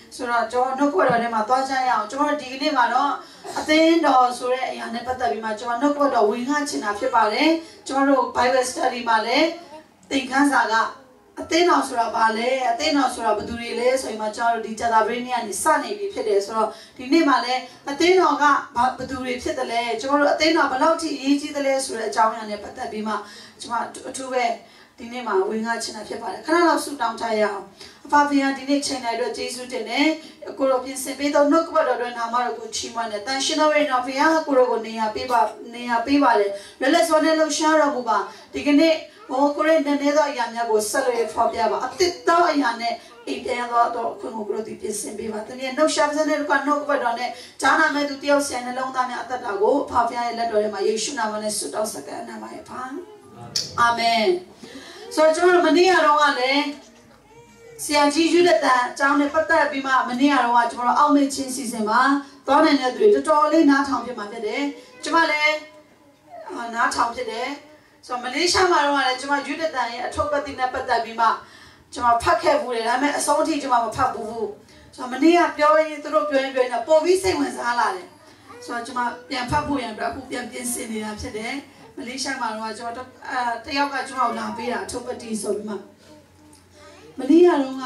ဆိုတော့ကျွန်တော်နှုတ်ကပတ်တော်ထဲမှာသွားကြရအောင်ကျွန်တော်ဒီကနေ့မှာတော့အသင်းတော်ဆိုတဲ့အရာနဲ့ပတ်သက်ပြီးမှကျွန်တော်နှုတ်ကပတ်တော်ဝင်ငှချင်တာဖြစ်ပါတယ်ကျွန်တော်တို့ Bible Study မှာလည်းသင်ခန်းစာကအသင်းတော်ဆိုတာဘာလဲအသင်းတော်ဆိုတာဘယ်သူတွေလဲဆိုရင်မှကျွန်တော်တို့ဒီဂျာတာဘရင်းကနေစနေပြီဖြစ်တယ်ဆိုတော့ဒီနေ့မှာလည်းအသင်းတော်ကဘယ်သူတွေဖြစ်တယ်လဲကျွန်တော်တို့အသင်းတော်ဘယ်လောက်ထိအရေးကြီးတယ်လဲဆိုတဲ့အကြောင်းအရာနဲ့ပတ်သက်ပြီးမှကျွန်မအထူးပဲဒီနေ့မှာဝင်ငှချင်တာဖြစ်ပါတယ်ခဏလောက်ဆုတောင်းကြရအောင်အဖဖခင်ဒီနေ့ချိန်တိုင်းအတွက်ယေရှုတင်တယ်ကိုရောပြင်ဆင်ပေးတော့နှုတ်ကပတ်တော်တွေနာမတော်ကိုချီးမွမ်းတယ်တန်ရှင်တော်ရဲ့တော်ဖခင်ကိုရောကိုနေရာပေးပါလေလက်လက်စွာနဲ့လှူရှားတော်မူပါဒီကနေ့ကိုရဲနေသောအရာများကိုဆက်လက်ဖော်ပြပါအသစ်သောအရာနဲ့အိမ်ပြန်တော့ခွင့်ကိုကိုပြင်ဆင်ပေးပါတနည်းနှုတ်ရှားစတဲ့ကနှုတ်ကပတ်တော်နဲ့ဂျာနာမဲ့သူတယောက်ဆန်နှလုံးသားများအသက်တာကိုအဖဖခင်ရဲ့လက်တော်ထဲမှာယေရှုနာမနဲ့ဆုတောင်းစကားနာမရဲ့ဖာအာမင်ဆိုတော့ကျွန်တော်မနေ့ကတော့ကလည်းဆရာကြီးယူတဲ့တန်အကြောင်းနဲ့ပတ်သက်ပြီးမှမနေ့ကတော့ကျွန်တော်အောက်မေ့ချင်းစီစဉ်မှာသွားနိုင်တဲ့သူတွေတော်တော်လေးနားထောင်ဖြစ်မှာဖြစ်တယ်ကျွန်မလည်းနားထောင်ဖြစ်တယ်ဆိုတော့မလေးရှားမှာတော့လည်းကျွန်မယူတဲ့တန်ရဲ့အထုပ်ပတ်တိနဲ့ပတ်သက်ပြီးမှကျွန်မဖတ်ခဲ့ဘူးလေဒါပေမဲ့အဆုံးထိကျွန်မမဖတ်ဘူးဆိုတော့မနေ့ကပြောရင်သူတို့ပြောရင်ပို့ပြီးစိတ်ဝင်စားလာတယ်ဆိုတော့ကျွန်မပြန်ဖတ်ဖို့ရန်အတွက်အခုပြန်ပြင်ဆင်နေတာဖြစ်တယ်မလေးရှားမှာတော့ကျွန်တော်တယောက်ကကျွန်တော်လာပေးတာအထုပ်ပတ်တိဆိုပြီးမှမလေးကတော့က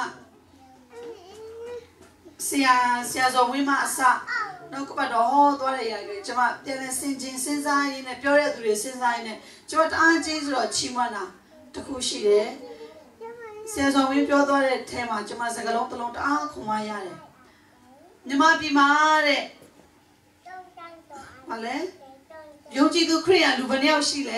ဆရာဇော်ဝင်းမအစနောက်ကပတ်တော်ဟောသွားတဲ့ຢာတွေကျွန်မပြန်လဲစဉ်းစားရင်းနဲ့ပြောတဲ့သူတွေစဉ်းစားရင်းနဲ့ကျွန်မတအားကြီးဆိုတော့ချီးမွမ်းတာတခုရှိတယ်ဆရာဇော်ဝင်းပြောသွားတဲ့အဲမှာကျွန်မစကားလုံးတစ်လုံးတအားခုံမရတယ်မြမပြည်မှာတဲ့ဘာလဲယုံကြည်သူခရစ်ယာန်လူဘယ်နှယောက်ရှိလဲ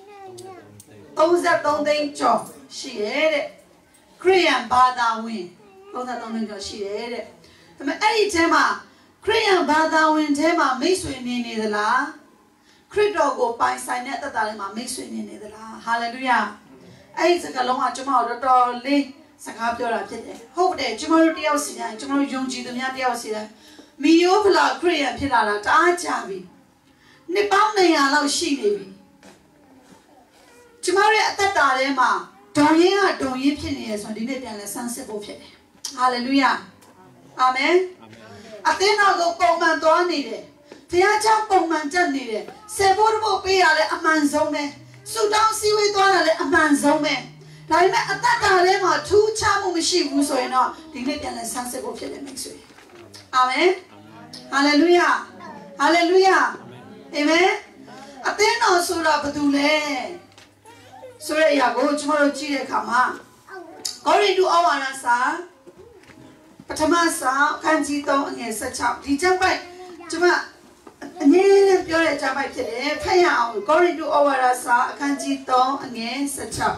33သိန်းကျော်ရှိရဲ့တဲ့ခရစ်ယာန်ဘာသာဝင်33သိန်းကျော်ရှိရဲ့တဲ့ဒါပေမဲ့အဲ့ဒီထဲမှာခရစ်ယာန်ဘာသာဝင်ထဲမှာမိတ်ဆွေနေသလားခရစ်တော်ကိုပိုင်ဆိုင်တဲ့သက်တာထဲမှာမိတ်ဆွေနေသလားဟာလေလုယာအဲ့ဒီစကားလုံးကကျွန်မတို့တော်တော်လေးစကားပြောတာဖြစ်တယ်ဟုတ်တယ်ကျွန်တော်တို့တယောက်စီတိုင်းကျွန်တော်တို့ယုံကြည်သူများတယောက်စီတိုင်းမီယိုဖလာခရစ်ယာန်ဖြစ်လာတာတအားကြာပြီနှစ်ပေါင်း100လောက်ရှိနေပြီကျွန်တော်ရဲ့အသက်တာထဲမှာဒုံရင်းဖြစ်နေရဆိုဒီနေ့ပြန်လဲဆန်းစစ်ဖို့ဖြစ်တယ်ဟာလေလုယာအာမင်အသင်းတော်ကိုပုံမှန်သွားနေတယ်ဘုရားကျောင်းပုံမှန်တက်နေတယ်ဆေဖို့ဖို့ပေးရလဲအမှန်ဆုံးပဲဆုတောင်းစည်းဝေးသွားတာလဲအမှန်ဆုံးပဲဒါပေမဲ့အသက်တာထဲမှာထူးခြားမှုမရှိဘူးဆိုရင်တော့ဒီနေ့ပြန်လဲဆန်းစစ်ဖို့ဖြစ်တယ်မိတ်ဆွေအာမင်ဟာလေလုယာဟာလေလုယာအာမင်အသင်းတော်ဆိုတာဘာတူလဲဆိုတဲ့အရာကိုကျွန်တော်တို့ကြည့်တဲ့အခါမှာကောရိန္သုဩဝါဒစာပထမစာအခန်းကြီး3အငယ်16ဒီကျမ်းပိုက်ကျွန်မအနည်းနဲ့ပြောတဲ့ကျမ်းပိုက်ဖြစ်တယ်ဖတ်ရအောင်ကောရိန္သုဩဝါဒစာအခန်းကြီး3အငယ်16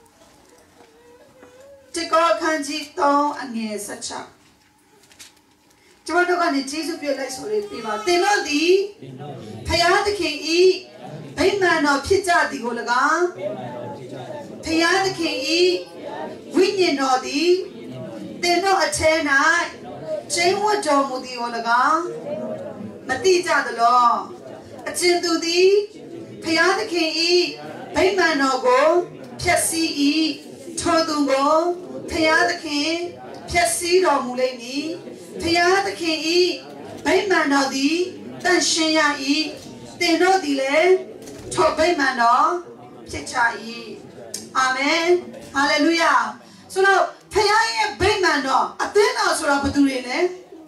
ဒီကောအခန်းကြီး3အငယ်16ကျွန်တော်တို့ကနေယေရှုပြလိုက်ဆိုလေးပြပါသင်တို့သည်ဖယားသခင်ဤဗိမာန်တော်ဖြစ်ကြသည်ကို၎င်းဖယားသခင်ဤဝိညာဉ်တော်သည်သင်တို့အထဲ၌ကျင်းဝတ်တော်မူသည်ကို၎င်းမသိကြသလောအချင်းသူသည်ဖယားသခင်ဤဗိမာန်တော်ကိုဖျက်ဆီး၏ထိုသူကိုဖယားသခင်ဖျက်ဆီးတော်မူလိမ့်မည်ဖယားသခင်ဤဗိမာန်တော်သည်တန်ရှင်းရ၏သင်တို့သည်လည်းထိုဗိမာန်တော်ဖြစ်ကြ၏အာမင်ဟာလေလုယာဆိုတော့ဖယားရဲ့ဗိမာန်တော်အသင်းတော်ဆိုတာဘာတူတွေလဲ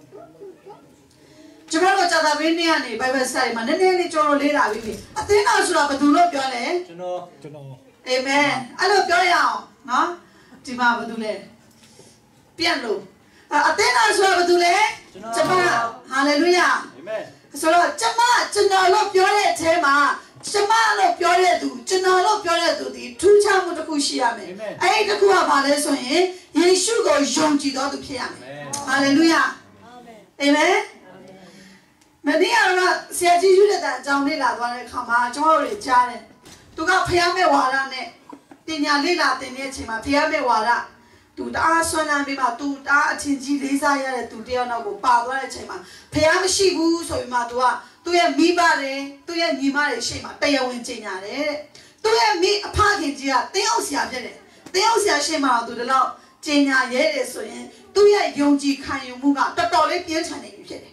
ကျွန်တော်တို့ဂျာတာဘင်းနေကနေ Bible Study မှာနည်းနည်းလေးကြော်လို့လေ့လာပြီးပြီအသင်းတော်ဆိုတာဘာတူလို့ပြောလဲကျွန်တော်အာမင်အဲ့လိုပြောရအောင်နော်ဒီမှာဘာတူလဲပြန်လို့အသင်းတော်ဆိုတာဘာတူလဲကျွန်မဟာလေလုယာအာမင်ဆိုတော့ကျွန်တော်လို့ပြောတဲ့အထဲမှာကျွန်မလို့ပြောတဲ့သူကျွန်တော်လို့ပြောတဲ့သူဒီထူးခြားမှုတစ်ခုရှိရမယ်အဲ့ဒီတစ်ခုကဘာလဲဆိုရင်ယေရှုကိုယုံကြည်တော်သူဖြစ်ရမယ်ဟာလေလုယာအာမင်မနေ့ကတော့ဆရာကြီးယူတဲ့အကြောင်းလေးလာသွားတဲ့အခါမှာကျွန်တော်တို့ကြားတယ်သူကဖျားမဲ့ဝါဒနဲ့ပညာလေးလာတင်တဲ့အချိန်မှာဖျားမဲ့ဝါဒသူတအားဆွမ်းလန်းပြီးမှသူတအားအထင်ကြီးလေးစားရတဲ့သူတယောက်နောက်ကိုပါသွားတဲ့အချိန်မှာဖျားမရှိဘူးဆိုပြီးမှသူကသူရဲ့မိဘတွေသူရဲ့ညီမတွေရှေ့မှာတရားဝင်ကြေညာတယ်တဲ့သူရဲ့မိအဖခင်ကြီးကတင်းအောင်ဆရာဖြစ်တယ်တင်းအောင်ဆရာရှေ့မှာသူတလောက်ကြေညာရဲတယ်ဆိုရင် 또야 용지 칸이 뭐가 떠돌이 변천에 유지돼.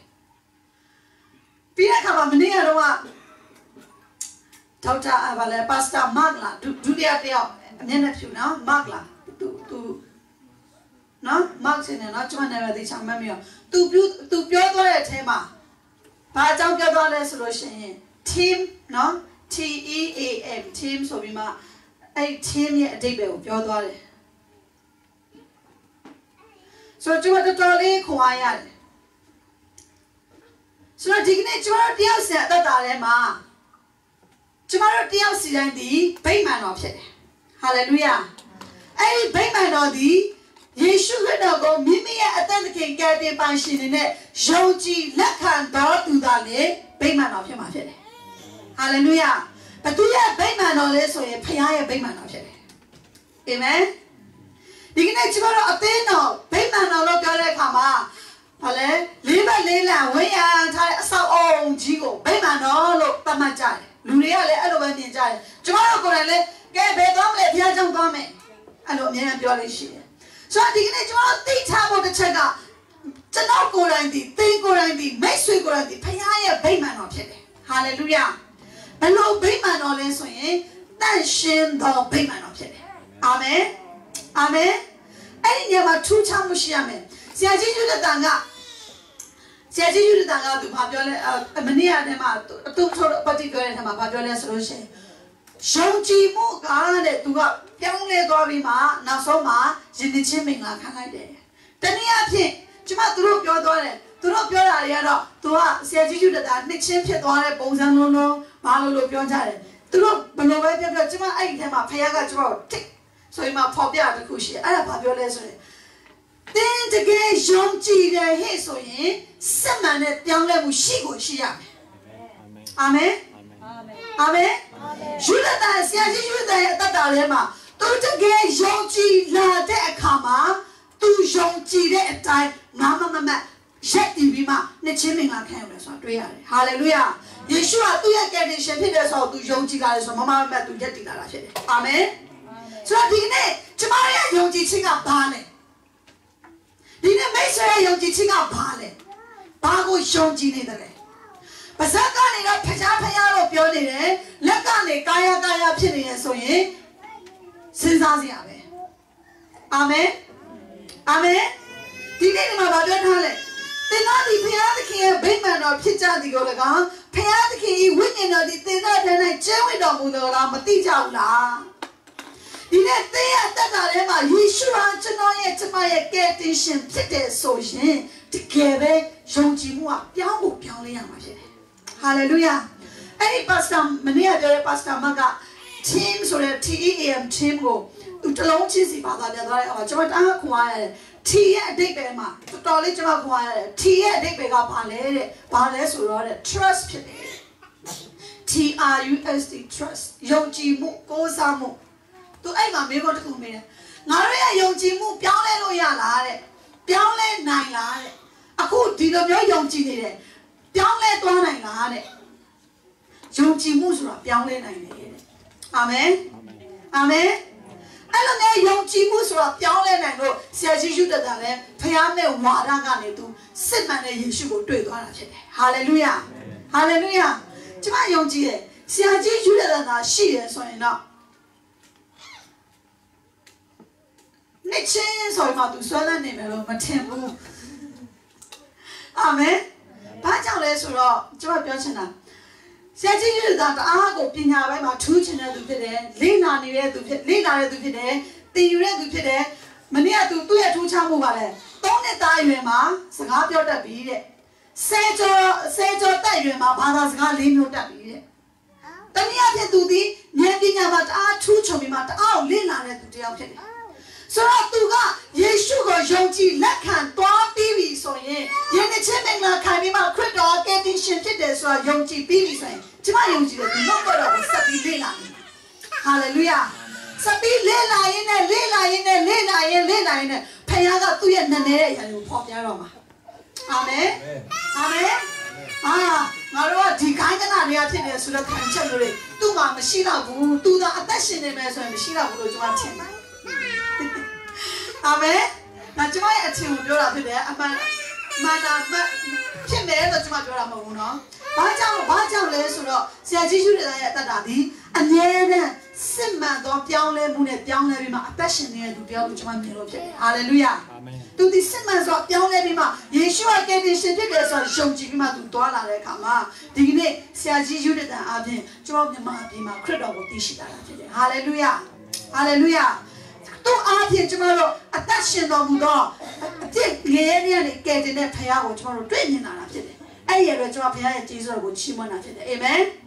비라카마 머니야로와 daughter avale pastor magla dudia teo nyane phu no magla tu no mag sin ne no chuma ne ba thi chang mat mi yo tu pyo twa de the ma ba ajaung pyo twa le so lo shin yin team no TEAM team so bi ma ai team ye adip be ko pyo twa de so chuma to le khwa ya de so di ne chuma tiao sin atat ta le ma Tomorrow, dear Silandi, Bayman of it. Hallelujah. A Bayman of thee, ye should go, Mimi at the king getting passion in it, Shoji, Lakan, Dor to Dale, Bayman of him of it. Hallelujah. But do you have Bayman or less or a Paya Bayman of it? Amen. The next tomorrow, Athena, Bayman or Logare Kama. Hale, Liba Lela, we are so old Jigo, Bayman or look, Tamajai. Luria le alo ba min jai tomorrow ko le ke be twa mle bia jang twa me alo amyan pyo le shi so di kne tomorrow ti tha mo de chet ka chano ko rai ti tin ko rai ti mai swai ko rai ti phaya ye bhai man no phit de hallelujah balo bhai man no le so yin tan shin do bhai man no phit de amen amen ai ni ma thu cha mu shi ya me sia ji ju de tan ga sia ji ju de tan ga tu pha pyo le mani ya de ma tu tho pati pyo le tha ma pha pyo le so lo shin shong ji mu ga de tu ga pyaung le twa bi ma na so ma yin ni chin ming la khan lai de tani a phin chima tu ro pyo twa de tu ro pyo la ya do tu ga sia ji ju de ta nik chin phit twa de pong san long long ma lo pyo ja de tu ro blo ba pyo pyo chima ai the ma phaya ga chima tik so yi ma pho pya ta khu shi ai da pha pyo le so de tin de ge yong ji de he so yin set man de pyaung le mu shi ko shi ya me amen amen Judah sia ji Judah ta ta le ma tu de ge yong ji la de akha ma tu yong ji de a tai nga ma ma yet ti bi ma ne chin ming la khan yo le so twai ya de hallelujah Yesu a tu ye ke de shin phit de so tu yong ji ga le so ma ma ma tu yet ti la la phit de amen so di ne chima ye yong ji chin ga ba le di ne mai so ye yong ji chin ga ba le ba ko yong ji ne de leပါဇက်ကနေတော့ဖျားလို့ပြောနေတယ်လက်ကနေကာယဖြစ်နေရဆိုရင်စဉ်းစားစရာပဲအာမင်အာမင်ဒီနေ့မှာဗာပြောထားလဲသင်တို့ဒီဖျားသခင်ရဲ့ဗိမာန်တော်ဖြစ်ကြသည်ကိုလည်းကောင်းဖျားသခင်၏ဝိညာဉ်တော်ဒီသင်တို့ထဲ၌ကျဲဝတ်တော်မူတော်လားမသိကြဘူးလားဒီနေ့သင်ရဲ့တက်တာထဲမှာယေရှုဟာကျွန်တော်ရဲ့ကျမရဲ့ကယ်တင်ရှင်ဖြစ်တယ်ဆိုရင်တကယ်ပဲယုံကြည်မှုကပြောင်းလဲရမှာဖြစ်တယ်Hallelujah. Any pastor, many other pastor maga team so the TEAM team go. Utalong cheesy pada dia dah. Cuma tengah kuai. T a dek be ma. Totally cuma kuai. T a dek be ga pale surau le. Trust pun. TRUST trust. Yongji mu, kosa mu. Tu ay ma mego tu kumbe. Ngaru ya yongji mu, piang le lo ya la le. Piang le nai la le. Aku di dalam yongji ni le. ပြောင်းလဲသွားနိုင်လားတဲ့ယုံကြည်မှုဆိုတာပြောင်းလဲနိုင်တယ်တဲ့အာမင်အာမင်အဲ့လိုနဲ့ယုံကြည်မှုဆိုတာပြောင်းလဲနိုင်လို့ဆရာကြီးယူတတ်တာလဲဖခင်မဲ့ဝါဒကနေသူစစ်မှန်တဲ့ယေရှုကိုတွေ့သွားတာဖြစ်တယ်ဟာလေလုယာဟာလေလုယာကျမယုံကြည်တယ်ဆရာကြီးယူတတ်တာရှိတယ်ဆိုရင်တော့နေ့ချင်းဆိုရင်မှသူဆွဲလန်းနေမယ်လို့မထင်ဘူးအာမင်ဘာကြောင့်လဲဆိုတော့ကျွန်မပြောချင်တာဆရာကြီးယူတာတအားကိုပညာပိုင်းမှာထူးချင်တဲ့သူဖြစ်တယ်လေ့လာနေတဲ့သူဖြစ်တယ်သင်ယူတဲ့သူဖြစ်တယ်မနေ့ကသူ့ရဲ့ထူးခြားမှုပါလဲ3နှစ်သားအရွယ်မှာစကားပြောတတ်ပြီတဲ့ဆယ်ကျော်တက်အရွယ်မှာဘာသာစကား4မျိုးတတ်ပြီတဲ့တနည်းအားဖြင့်သူဒီဉာဏ်ပညာမှာတအားထူးချွန်ပြီးမှတအားလေ့လာတဲ့သူတစ်ယောက်ဖြစ်တယ်ဆိုတော့သူကယေရှုကိုယုံကြည်လက်ခံသွားပြီးပြီဆိုရင်ယနေ့ချင်းမင်္ဂလာခံပြီးမှခရစ်တော်ကယ်တင်ရှင်ဖြစ်တယ်ဆိုတော့ယုံကြည်ပြီးပြီဆိုရင်ကျမယုံကြည်တယ်ဒီတော့တော့ဆက်ပြီးလေ့လာနေဟာလေလုယာဆက်ပြီးလေ့လာရင်းနဲ့ဖခင်ကသူ့ရဲ့နာနေတဲ့အရာကိုဖော်ပြတော့မှာအာမင်အာမင်ငါတို့ကဒီခိုင်းကနာတွေကဖြစ်နေဆိုတော့ခံချက်လို့လေသူ့မှာမရှိတော့ဘူးသူသာအသက်ရှင်နေမယ်ဆိုရင်မရှိတော့ဘူးလို့ကျွန်မထင်တယ်Amen. 나 정말 아침 별로 그래. 아마 마나 핀매도 정말 별로 먹으나. 맞아래 서로 세지주를 따다디 아니에는 심만 더 병래 문에 병래 비마 패션에 두 병 정말 밀어게. 할렐루야. 아멘. 또 심만 더 병래 비마 예수와 깨듯이 되어서 정직이마 두 도와라래 가마. 디기네 세지주를 다 아빈 좀 비마 그러고 뛰시다라. 할렐루야. 할렐루야. 또 아빈 정말로 패션 너무 더 내년에 깨지네 배하고 정말로 되니나라. 아이를 좀 앞에 뒤져고 치면은 돼. 아멘.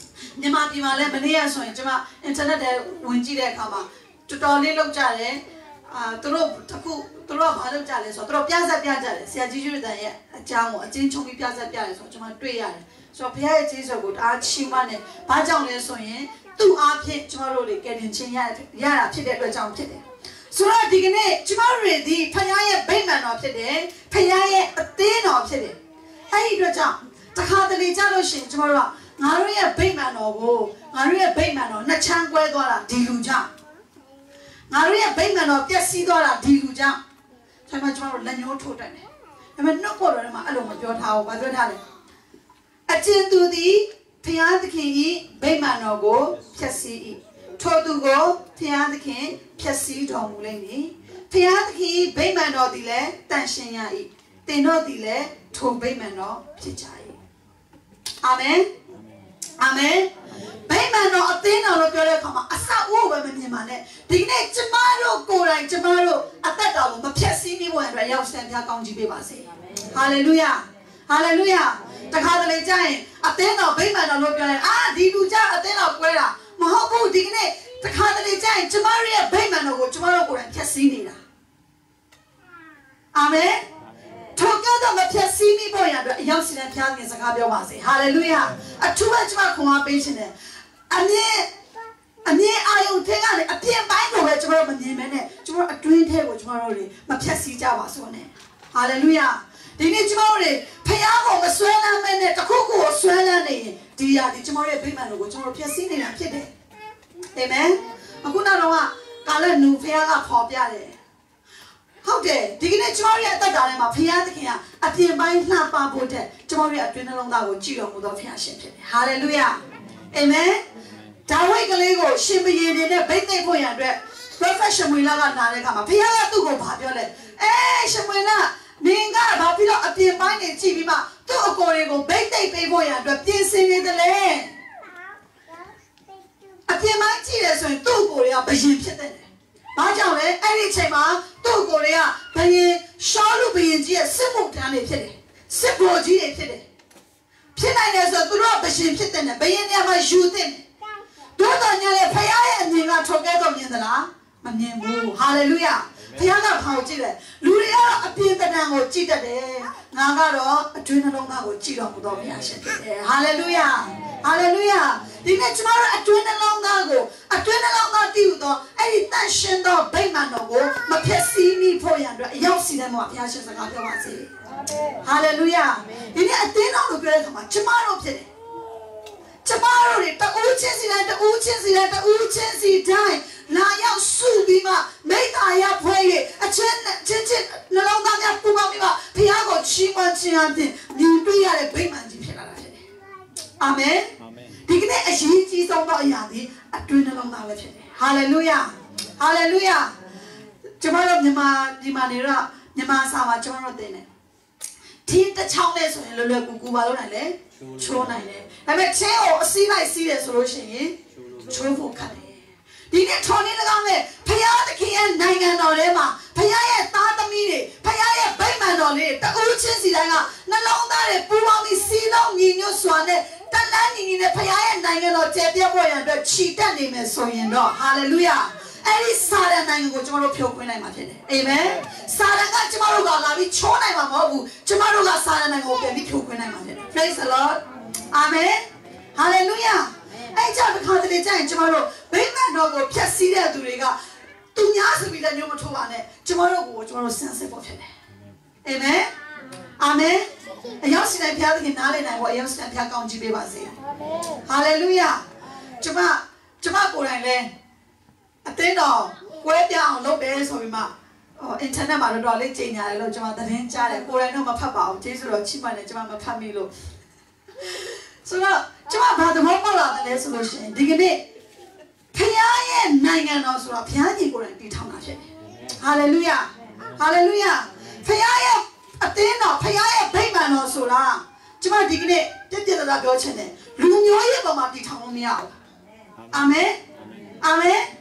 내가 비말에 머니야서 좀 인터넷에 원지에 가면 tutorialလုပ်ကြတယ်သူတို့ဘာလုပ်ကြလဲဆိုတော့သူတို့ပြဆက်ပြကြတယ်ဆရာကြီးကျွတ်တန်ရဲ့အကြောင်းကိုအချင်းချုပ်ပြီးပြဆက်ပြတယ်ဆိုတော့ကျွန်တော်တွေ့ရတယ်ဆိုတော့ဘုရားရဲ့ကျေးဇူးကိုအားချီးမွမ်းတယ်ဘာကြောင့်လဲဆိုရင်သူ့အားဖြင့်ကျွန်တော်တို့တွေကယ်တင်ခြင်းရတာဖြစ်တဲ့အတွက်ကြောင့်ဖြစ်တယ်ဆိုတော့ဒီကနေ့ကျွန်တော်တို့ဒီဘုရားရဲ့ဗိမာန်တော်ဖြစ်တယ်ဘုရားရဲ့အသင်းတော်ဖြစ်တယ်အဲ့ဒီအတွက်ကြောင့်တခါတလေကြလို့ရှိရင်ကျွန်တော်တို့ကငါတို့ရဲ့ဗိမာန်တော်ကိုငါတို့ရဲ့ဗိမာန်တော်နှစ်ချမ်းကွဲသွားတာဒီလူကြောင့်ငါတို့ရဲ့ဗိမာန်တော်ပျက်စီးသွားတာဒီလူကြောင့်ဆိုမှကျွန်တော်တို့လက်ညှိုးထိုးတတ်တယ်ဒါပေမဲ့နှုတ်ပေါ်တော်ထဲမှာအဲ့လိုမပြောထားဘူးဘာပြောထားလဲအကျဉ်သူသည်ဘုရားသခင်၏ဗိမာန်တော်ကိုဖျက်ဆီး၏ထိုသူကိုဘုရားသခင်ဖျက်ဆီးတော်မူလိမ့်မည်ဘုရားသခင်၏ဗိမာန်တော်သည်လည်းတန်ရှင်းရ၏သင်တို့သည်လည်းထိုဗိမာန်တော်ဖြစ်ကြ၏အာမင်အာမင်ဗိမာန်တော်အသင်းတော်လို့ပြောတဲ့အခါမှာအစအဝပဲမမြင်ပါနဲ့ဒီနေ့ကျမတို့ကိုယ်တိုင်ကျမတို့အသက်တော်ကိုမဖြတ်စည်းမိဖို့အတွက်ရောက်စံပြကောင်းကြီးပေးပါစေဟာလေလုယာဟာလေလုယာတခါတလေကျရင်အသင်းတော်ဗိမာန်တော်လို့ပြောရင်ဒီလူကြအသင်းတော်ကွဲတာမဟုတ်ဘူးဒီနေ့တခါတလေကျရင်ကျမတို့ရဲ့ဗိမာန်တော်ကိုကျမတို့ကိုယ်တိုင်ဖြတ်စည်းနေတာအာမင်ထို့ကတော့မဖြတ်စည်းမိဖို့ရအတွက်အရောက်စီတဲ့ဘုရားခင်စကားပြောပါစေဟာလေလုယာအထူးပဲကျမခွန်အားပေးခြင်းနဲ့အမြင်အာယုထဲကနေအပြင်ပိုင်းကိုပဲကျမတို့မမြင်မဲနဲ့ကျမတို့အတွင်းထဲကိုကျမတို့တွေမဖြတ်စည်းကြပါစို့နဲ့ဟာလေလုယာဒီနေ့ကျမတို့တွေဘုရားကိုမဆွဲလန်းမဲနဲ့တခုခုကိုဆွဲလန်းနေရင်ဒီရာဒီကျမတို့ရဲ့ဗိမာန်တော်ကိုကျမတို့ဖြတ်စည်းနေတာဖြစ်တယ်အာမင်အခုနောက်တော့ကာလနူဘုရားကပေါ်ပြတယ်ဟုတ်တယ်ဒီကနေ့ကျမတို့ရဲ့အသက်တာထဲမှာဘုရားသခင်ကအပြင်ပိုင်းလှပဖို့တဲ့ကျမတို့ရဲ့အတွင်းနှလုံးသားကိုကြည်တော်မူသောဘုရားရှင်ဖြစ်တယ်ဟာလေလုယာအာမင်ဒါဝိဒ်ကလေးကိုရှင်ဘုရင်နဲ့ဗိတ်သိက်ဖို့ရန်အတွက် prophet ရှမွေလကလာတဲ့အခါမှာဘုရားကသူ့ကိုဘာပြောလဲရှမွေလနင်ကဘာဖြစ်လို့အပြင်ပိုင်းနေကြည့်ပြီးမှသူ့အကိုတွေကိုဗိတ်သိက်ပေးဖို့ရန်အတွက်ပြင်ဆင်နေတယ်လေအပြင်ပိုင်းကြည့်တယ်ဆိုရင်သူ့ကိုတွေကဘုရင်ဖြစ်တယ်ဘာကြောင့်လဲအဲ့ဒီအချိန်မှာသူ့ကိုယ်တွေကဘယင်ရှောလူဘယင်ကြီးရဲ့စစ်မှုထမ်းတွေဖြစ်တယ်စစ်ဗိုလ်ကြီးတွေဖြစ်တယ်ဖြစ်နိုင်တယ်ဆိုသူတို့ကဘယင်ဖြစ်တယ်ဘယင်နေရာမှာယူတဲ့တို့တော်ညာလေဖခင်ရဲ့အမြင်ကထုတ်ခဲ့တော့မြင်သလားမမြင်ဘူးဟာလေလုယာဖခင်ကဖောက်ကြည့်တယ်လူတွေကတော့အပြင်တဏ္ဍာကိုကြည့်တတ်တယ်ငါကတော့အတွင်းနှလုံးသားကိုကြည့်တော်မူတော်ဘုရားရှင်ဖြစ်တယ်ဟာလေလုယာဟာလေလုယာဒီနေ့ကျမတို့အတွင်းနှလုံးသားကိုအတွင်းနှလုံးသားတည်ဟူသောအဲ့ဒီတန်ရှင်သောဗိမာန်တော်ကိုမဖျက်ဆီးမိဖို့ရန်အတွက်အရောက်စီတဲ့မှာဘုရားရှင်စကားပြောပါစေဟာလေလုယာဒီနေ့အသင်းတော်ကိုပြောတဲ့အခါမှာကျမတို့ဖြစ်တယ်ကျမတို့တွေတူးချင်းစီတိုင်းလာရောက်စုပြီးမှမိတ္တာရဖွဲ့၍အချင်းနှလုံးသားများပူပေါင်းပြီးမှဘုရားကိုချီးမွမ်းခြင်းအပြင်မြင်တွေ့ရတဲ့ဗိမာန်ကြီးဖြစ်လာတာဖြစ်တယ်အာမင်ဒီကနေ့အရေးကြီးဆုံးသောအရာဒီအတွင်းနှလုံးသားပဲဖြစ်တယ်ဟာလေလုယာဟာလေလုယာကျမတို့မြန်မာနေတော့မြန်မာစာမှာကျမတို့သင်တယ်ထင်းတစ်ချောင်းနဲ့ဆိုရင်လွယ်လွယ်ကူပါလို့နိုင်လေချိုးနိုင်တယ်ဒါပေမဲ့ချင်းကိုအစည်းလိုက်စီးတယ်ဆိုလို့ရှိရင်ချိုးဖို့ခက်တယ်ဒီနေ့ထော်နေ၎င်းနဲ့ဖခင်သခင်ရဲ့နိုင်ငံတော်ထဲမှာဖခင်ရဲ့သားသမီးတွေဖခင်ရဲ့ဗိမာန်တော်လေးတူးချင်းစီတိုင်းကနှလုံးသားတွေပူပေါင်းပြီးစီးလုံးညီညွတ်စွာနဲ့တန်လန်းညီညီနဲ့ဖခင်ရဲ့နိုင်ငံတော်ကျယ်ပြန့်ဖို့ရန်အတွက်ခြိတက်နေမယ်ဆိုရင်တော့ဟာလေလုယာအဲ့ဒီစာရန်နိုင်ငံကိုကျမတို့ဖြိုခွင်းနိုင်မှာဖြစ်တယ်အာမင်စာရန်ကကျမတို့ကလာပြီးချိုးနိုင်မှာမဟုတ်ဘူးကျမတို့ကစာရန်နိုင်ငံကိုပြန်ပြီးဖြိုခွင်းနိုင်မှာဖြစ်တယ် praise the lord အာမင်ဟာလေလုယာအဲ့ကြောင့်တစ်ခါတလေကျရင်ကျမတို့ဗိမာန်တော်ကိုဖျက်ဆီးတဲ့သူတွေကသူများဆိုပြီးလည်းညှို့မထိုးပါနဲ့ကျမတို့ကိုကျမတို့ဆန်းစစ်ဖို့ဖြစ်တယ်အာမင်အာမင်အရောက်စီတိုင်းဘုရားသခင်နားလည်နိုင်ဖို့အရောက်စီတိုင်းဘုရားကောင်းချီးပေးပါစေဟာလေလုယာကျမကိုယ်တိုင်လည်းအသင်းတော်ကွဲပြားအောင်လုပ်တယ်ဆိုပြီးမှ 인터넷 말로 돌리 지냐로 좀 다른 자래 고래는 뭐 파봐 제수로 치만에 좀 한번 파미로 그래서 좀 봐도 못 몰라는 솔루션 되게 폐야의 나이가 나서라 폐야지 고래 뒤탕나 셔 할렐루야 할렐루야 폐야의 어때나 폐야의 배만 나서라 좀 되게 뜻대로다 배우치네 루녀의 뭐만 뒤탕 미야 아멘 아멘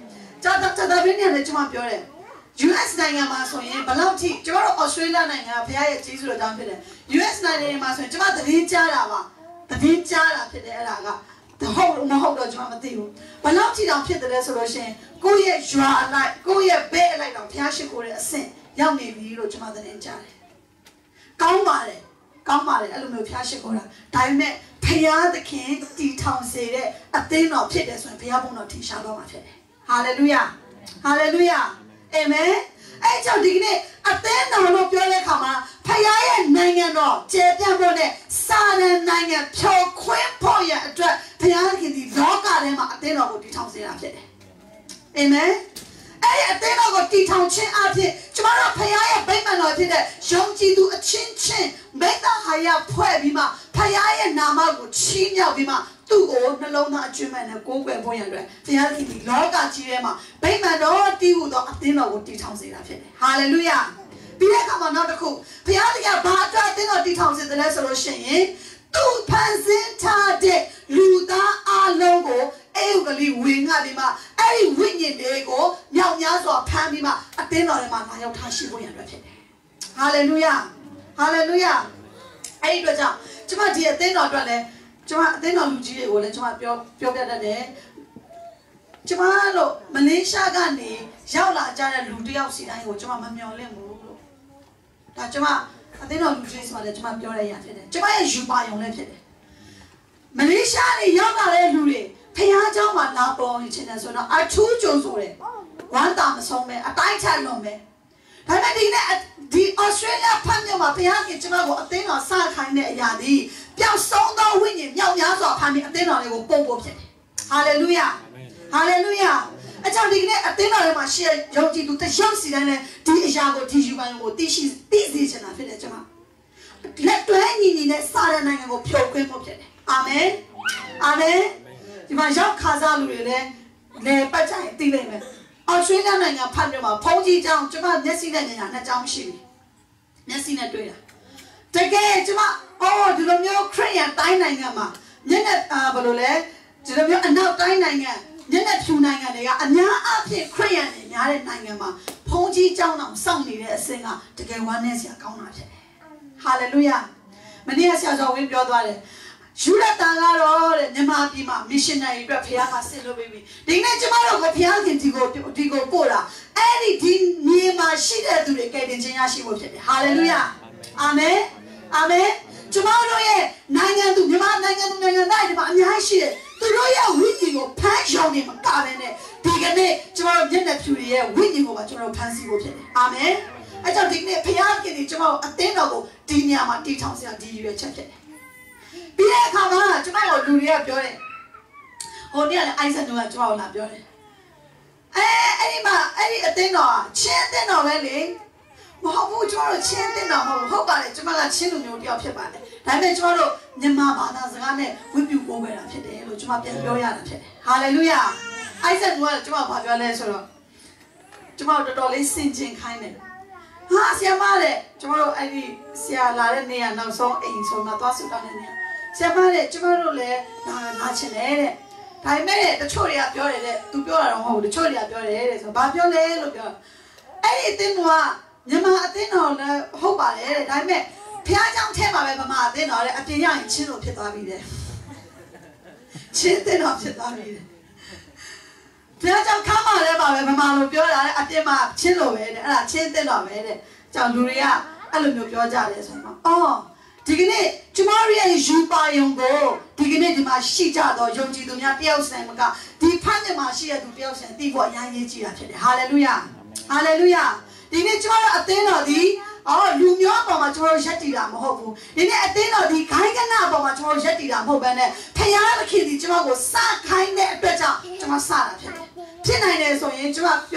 자다 베니는 좀 배우래 USနိုင်ငံမှာဆိုရင်ဘလောက်ထိကျွန်တော်တို့ဩစတြေးလျနိုင်ငံကဘုရားရဲ့ကြီးစုတော်ကြောင့်ဖြစ်တယ် US နိုင်ငံမှာဆိုရင်ကျွန်မသတင်းကြားတာပါသတင်းကြားတာဖြစ်တယ်အဲ့ဒါကဟုတ်မဟုတ်တော့ကျွန်မမသိဘူးဘလောက်ထိတောင်ဖြစ်တယ်လဲဆိုလို့ရှိရင်ကိုယ့်ရဲ့ရွာအလိုက်ကိုယ့်ရဲ့ဘဲအလိုက်တော့ဘုရားရှိခိုးတဲ့အဆင့်ရောက်နေပြီလို့ကျွန်မသတင်းကြားတယ်ကောင်းပါတယ်အဲ့လိုမျိုးဘုရားရှိခိုးတာဒါပေမဲ့ဘုရားသခင်တည်ထောင်စေတဲ့အသင်းတော်ဖြစ်တယ်ဆိုရင်ဘုရားဘုန်းတော်ထင်ရှားတော့မှာဖြစ်တယ်ဟာလေလုယာဟာလေလုယာအာမင်အဲ့ကြောင့်ဒီကနေ့အသင်းတော်လို့ပြောတဲ့အခါမှာဖခင်ရဲ့နိုင်ငံတော်ကျေပြန့်ဖို့နဲ့စာရန်နိုင်ငံဖြောခွင်းဖို့ရအတွက်ဖခင်ဒီလောကထဲမှာအသင်းတော်ကိုတည်ထောင်စေတာဖြစ်တယ်အာမင်အဲ့အသင်းတော်ကိုတည်ထောင်ခြင်းအပြင်ကျမတို့ဖခင်ရဲ့ဗိမာန်တော်ဖြစ်တဲ့ယုံကြည်သူအချင်းချင်းမေတ္တာဟာရဖွဲ့ပြီးမှဖခင်ရဲ့နာမကိုချီးမြှောက်ပြီးမှသူ့ကိုနှလုံးသားအကျွမ်းမဲ့နဲ့ကိုးကွယ်ဖို့ရတဲ့ဘုရားခင်ဒီလောကကြီးထဲမှာဗိမာန်တော်တည်ဟူသောအသင်းတော်ကိုတည်ထောင်စေတာဖြစ်တယ်ဟာလေလုယာပြီးတဲ့အခါမှာနောက်တစ်ခုဘုရားသခင်ဘာအတွက်အသင်းတော်တည်ထောင်စေတယ်လဲဆိုလို့ရှိရင်သူဖန်ဆင်းထားတဲ့လူသားအလုံးကိုအေဝကလေးဝင်ငါပြီးမှအဲ့ဒီဝိညာဉ်တွေကိုမြောက်များစွာဖမ်းပြီးမှအသင်းတော်ထဲမှာလာရောက်ထားရှိဖို့ရတဲ့ဖြစ်တယ်ဟာလေလုယာဟာလေလုယာအဲ့ဒီအတွက်ကြောင့်ကျွန်မဒီအသင်းတော်အတွက်လည်းကျွန်မအသင်းတော်လူကြီးတွေကိုလည်းကျွန်မပြောပြတတ်တယ်ကျွန်မတို့မလေးရှားကနေရောက်လာကြတဲ့လူတယောက်စီတိုင်းကိုကျွန်မမမျှော်လင့်ဘူးလို့ဒါကျွန်မအသင်းတော်လူကြီးဆိုလည်းကျွန်မပြောရရဖြစ်တယ်ကျွန်မရဲ့ယူပါယုံလည်းဖြစ်တယ်မလေးရှားနေရောက်လာတဲ့လူတွေဖခင်เจ้าမှာလာပေါ်နေချင်တယ်ဆိုတော့အထူးကြိုးဆိုတယ်ဝမ်းသာမဆုံးပဲအတိုင်းချလွန်ပဲဒါပေမဲ့ဒီနေ့ဒီဩစတြေးလျဖမ်းမြမှာဘုရားခင်ကျွန်မကိုအသင်းတော်စခိုင်းတဲ့အရာဒီပျောက်ဆုံးသောဝိညာဉ်မြောက်များစွာဖမ်းပြီးအသင်းတော်လေးကိုပုံဖို့ဖြစ်တယ်ဟာလေလုယာဟာလေလုယာအကြောင်းဒီကနေ့အသင်းတော်ထဲမှာရှိတဲ့ယုံကြည်သူတယောက်စီတိုင်းလည်းဒီအရာကိုဒီယူပိုင်းကိုသိစေချင်တာဖြစ်တယ်ကျွန်မလက်တွဲညီညီနဲ့စာရနိုင်ငံကိုဖြိုခွင်းဖို့ဖြစ်တယ်အာမင်အာမင်ဒီမှာရောက်ခါစားလူတွေလည်းလေပတ်ကြရင်သိလိမ့်မယ်ဩစတြေးလျနိုင်ငံဖတ်ပြမှာဖုန်းကြီးကျောင်းကျွန်မမျက်စိနဲ့မြင်တာနှစ်ကျောင်းရှိပြီမျက်စိနဲ့တွေ့တာတကယ်ကျွန်မဒီလိုမျိုးခရစ်ယာန်တိုင်းနိုင်ငံမှာမျက်နှာဘယ်လိုလဲဒီလိုမျိုးအနောက်တိုင်းနိုင်ငံမျက်နှာဖြူနိုင်ငံတွေကအများအားဖြင့်ခရစ်ယာန်တွေများတဲ့နိုင်ငံမှာဖုန်းကြီးကျောင်းအောင်စောင့်နေတဲ့အဆင့်ကတကယ်ဝမ်းနည်းစရာကောင်းတာဖြစ်တယ်ဟာလေလုယာမနေ့ကဆရာတော်ဝင်းပြောသွားတယ်ယူရတန်ကတော့တဲ့မြန်မာပြည်မှာ missionary အတွက်ဖခင်ကဆင်လို့ပြီးပြီဒီနေ့ကျမတို့ကဖခင်ခင်ဒီကိုပို့တာအဲ့ဒီမြေမှာရှိတဲ့သူတွေကယ်တင်ခြင်းရရှိဖို့ဖြစ်တယ်ဟာလေလုယာအာမင်အာမင်ကျမတို့ရဲ့နိုင်ငံသူမြန်မာနိုင်ငံသူနိုင်ငံသားတွေမှာအများကြီးရှိတယ်သူတို့ရဲ့ဝိညာဉ်ကိုဖမ်းရှောင်နေမှာကားပဲနဲ့ဒီကနေ့ကျမတို့မျက်နှာဖြူတွေရဲ့ဝိညာဉ်ကိုပါကျမတို့ဖမ်းဆီးဖို့ဖြစ်တယ်အာမင်အဲ့ကြောင့်ဒီကနေ့ဖခင်ခင်ဒီကျမတို့အသင်းတော်ကိုဒီညမှာတည်ထောင်စရာဒီရွယ်ချက်ဖြစ်တယ်ပြီးတဲ့အခါမှာကျွန်တော်တို့လူတွေကပြောတယ်ဟိုနေ့ကလည်းအိုက်ဆန်တို့ကကျွန်တော်လာပြောတယ်အဲ့ဒီမှာအဲ့ဒီအသင်းတော်ချင်းအသင်းတော်ပဲလေမဟုတ်ဘူးကျွန်တော်တို့ချင်းအသင်းတော်မဟုတ်ပါတယ်ကျွန်မကချင်းလူမျိုးတယောက်ဖြစ်ပါတယ်ဒါပေမဲ့ကျွန်တော်တို့မြန်မာဘာသာစကားနဲ့ဝိပုကိုးခဲ့တာဖြစ်တယ်လို့ကျွန်မပြန်ပြောရတာဖြစ်တယ်ဟာလေလုယာအိုက်ဆန်တို့ကကျွန်မဘာပြောလဲဆိုတော့ကျွန်မတို့တော်တော်လေးစင်ကျင်ခိုင်းတယ်ဟာဆရာမတဲ့ကျွန်တော်တို့အဲ့ဒီဆရာလာတဲ့နေရာနောက်ဆုံးအိမ်ဆုံးမှာသွားဆူတောင်းနေတယ်ဆရာမတဲ့ကျမတို့လည်းလာချင်တယ်တဲ့ဒါပေမဲ့တချို့တွေကပြောတယ်တဲ့သူပြောတာတော့မဟုတ်ဘူးတချို့တွေကပြောတယ်တဲ့ဆိုဘာပြောလဲလို့ပြောအဲ့ဒီအသင်းကမြန်မာအသင်းတော်လည်းဟုတ်ပါတယ်တဲ့ဒါပေမဲ့ဖះเจ้าထဲမှာပဲဗမာအသင်းတော်တဲ့အပြင်ရရင်ချင်းလို့ဖြစ်သွားပြီတဲ့ချင်းအသင်းတော်ဖြစ်သွားပြီတဲ့ဖះเจ้าခါမှလည်းပါပဲဗမာလိုပြောတာတဲ့အပြင်မှာချင်းလို့ပဲတဲ့အဲ့ဒါချင်းအသင်းတော်ပဲတဲ့ကြောင့်လူတွေကအဲ့လိုမျိုးပြောကြတယ်ဆိုတော့ဒီကနေ့ကျမတို့ရဲ့ယူပါယုံကိုဒီကနေ့ဒီမှာရှိကြတော့ယုံကြည်သူများတယောက်ဆိုင်မကဒီဖတ်ညမှာရှိတဲ့သူတယောက်ဆိုင်သိဖို့အများကြီးကြည့်တာဖြစ်တယ်ဟာလေလုယာဟာလေလုယာဒီနေ့ကျမတို့အသင်းတော်ဒီလူမျိုးအပေါ်မှာကျမတို့ရက်တည်တာမဟုတ်ဘူးဒီနေ့အသင်းတော်ဒီခိုင်းကနအပေါ်မှာကျမတို့ရက်တည်တာမဟုတ်ဘဲနဲ့ဖခင်သခင်ဒီကျမကိုစခိုင်းတဲ့အတွက်ကြောင့်ကျမစတာဖြစ်တယ်ဖြစ်နိုင်တယ်ဆိုရင်ကျမပြော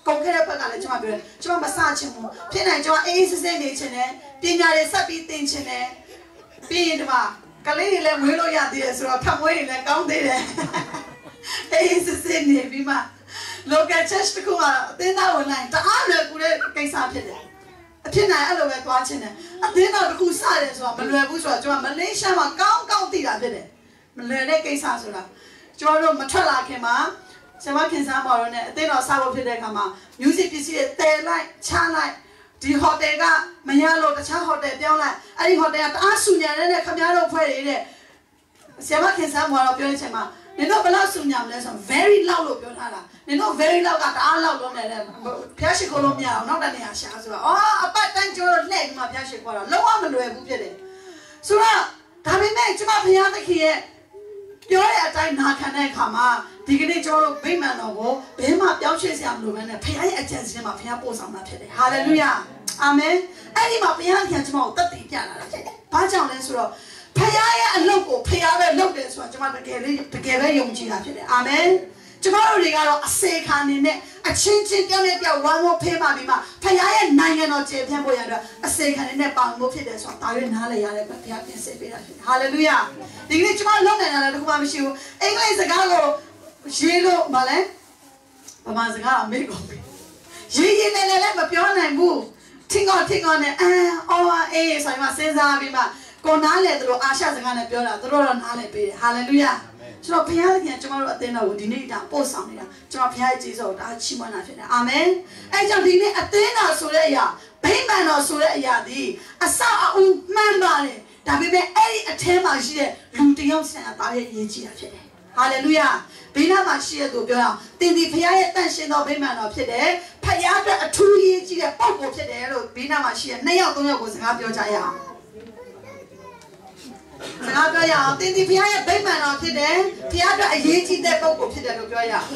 公开的不干了，就嘛别人，就嘛没啥钱么？偏来就嘛A13年前呢，别家的10年前呢，别的嘛，隔离来回老家的时候，他回来讲的嘞，A14年别嘛，老家吃的苦啊，等到回来，他阿来过来干啥偏的？偏来阿来为多少钱呢？啊，等到苦啥的时候，没来不说，就嘛没来想嘛，刚地啦偏的，没来来干啥说啦？就话没出来看嘛。什么看啥毛了呢？等到啥个片来看嘛？music 必须带来、唱来，ဒီဟိုတယ်ကမရလို့တခြားဟိုတယ်ပြောင်းလိုက်အဲ့ဒီဟိုတယ်ကတအားဆူညံနေတဲ့ခမရတို့ဖွဲ့နေတဲ့ဆရာမခင်ဆန်းမော်တော့ပြောနေချင်မှာနင်တို့ဘယ်လောက်ဆူညံမလဲဆို very loud လို့ပြောထားတာနင်တို့ very loud ကတအား loud လို့နေတဲ့ဖျားရှိခိုးလို့မရအောင်နောက်တနေရာရှာဆိုတော့အပတ်တန်းကျော်တော့လှည့်ပြီးမှဖျားရှိခိုးတော့လုံးဝမလွယ်ဘူးဖြစ်တယ်ဆိုတော့ဒါပေမဲ့ကျမဘုရားသခင်ရဲ့ပြောတဲ့အတိုင်းနာခံတဲ့အခါမှာဒီကနေ့ကျွန်တော်တို့ဗိမာန်တော်ကိုဘယ်မှပြောင်းရွှေ့စရာမလိုဘဲနဲ့ဖခင်ရဲ့အကြံစီထဲမှာဖခင်ပို့ဆောင်တာဖြစ်တယ်ဟာလေလုယာအာမင်အဲ့ဒီမှာဘုရားခင်ကျွန်တော်ကိုတတ်သိပြလာတာဖြစ်တယ်ဘာကြောင့်လဲဆိုတော့ဖခင်ရဲ့အလုပ်ကိုဖခင်ပဲလုပ်တယ်ဆိုတော့ကျွန်မတကယ်ပဲယုံကြည်တာဖြစ်တယ်အာမင်ကျွန်တော်တို့တွေကတော့အစေခံနေနဲ့အချင်းချင်းပြောင်းနေပြောင်းဝမ်းဝဖေးမှပြီးမှဖခင်ရဲ့နိုင်ငံတော်ကျေပြန့်ဖို့ရတော့အစေခံနေနဲ့ပေါင်ဖို့ဖြစ်တယ်ဆိုတော့ဒါရွေးနားလည်ရတဲ့ဘုရားပြင်ဆင်ပေးတာဖြစ်တယ်ဟာလေလုယာဒီကနေ့ကျွန်တော်လုပ်နိုင်တာလည်းတခုမှမရှိဘူးအင်္ဂလိပ်စကားကိုရေးလို့မလဲဗမာစကားအမေကိုရေးရေးလည်းမပြောနိုင်ဘူးထင်ကောနဲ့အော်အေးဆိုရင်မှစဉ်းစားပြီးမှကိုနားလေတို့အာရှစကားနဲ့ပြောတာတို့တော့နားလေပေးတယ်ဟာလေလုယာဆိုတော့ဘုရားသခင်ကျွန်တော်တို့အသင်းတော်ကိုဒီနေ့ဒါပို့ဆောင်နေတာကျွန်တော်ဘုရားရဲ့ကျေးဇူးကိုဒါချီးမွမ်းတာဖြစ်တယ်အာမင်အဲကြောင့်ဒီနေ့အသင်းတော်ဆိုတဲ့အရာဗိမာန်တော်ဆိုတဲ့အရာဒီအစအဦးမှန်ပါတယ်ဒါပေမဲ့အဲ့ဒီအထဲမှာရှိတဲ့လူတယောက်ဆန်အသားရဲ့ရည်ကြီးတာဖြစ်တယ်ဟာလေလုယာဘေးနားမှာရှိတဲ့သူပြောအောင်တင်ဒီဖခင်ရဲ့တန်ရှင်တော်ဗိမာန်တော်ဖြစ်တယ်ဖခင်အတွက်အထူးရည်ကြီးတဲ့ပုံကိုဖြစ်တယ်လို့ဘေးနားမှာရှိတဲ့2ယောက်3ယောက်ကိုစကားပြောကြရအောင်စကားပြောရအောင်တင်ဒီဖခင်ရဲ့ဗိမာန်တော်ဖြစ်တယ်ဖခင်အတွက်အရေးကြီးတဲ့ပုံကိုဖြစ်တယ်လို့ပြောရအောင်